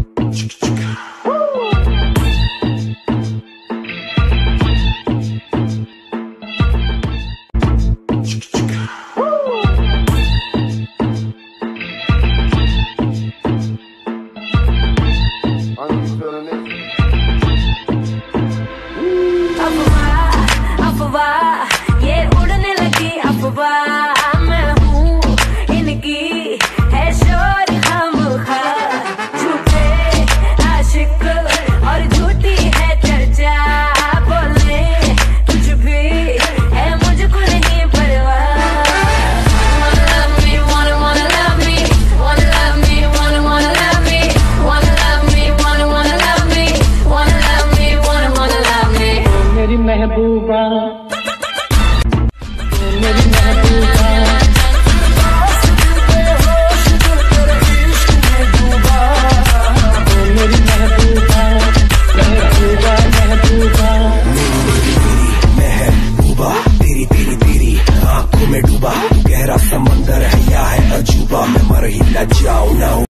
महबूबा, मेरी महबूबा, मेरी महबूबा, महबूबा, महबूबा, महबूबा, तेरी तेरी तेरी आंखों में डूबा, गहरा समंदर है या है अजूबा, मैं मर ही न जाऊं ना